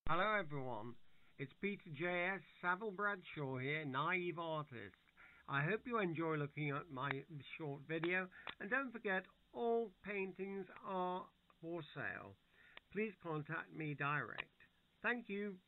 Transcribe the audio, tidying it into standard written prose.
Hello everyone, it's Peter J.S. Savile Bradshaw here, Naive Artist. I hope you enjoy looking at my short video, and don't forget all paintings are for sale. Please contact me direct. Thank you.